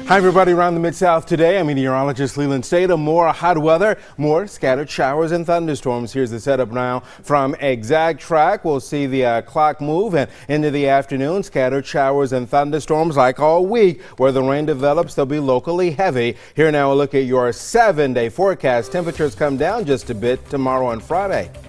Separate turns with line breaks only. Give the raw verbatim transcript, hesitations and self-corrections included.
Hi, everybody around the Mid-South today. I'm meteorologist Lelan Statom. More hot weather, more scattered showers and thunderstorms. Here's the setup now from Exact Track. We'll see the uh, clock move and into the afternoon. Scattered showers and thunderstorms like all week. Where the rain develops, they'll be locally heavy. Here now, a look at your seven-day forecast. Temperatures come down just a bit tomorrow and Friday.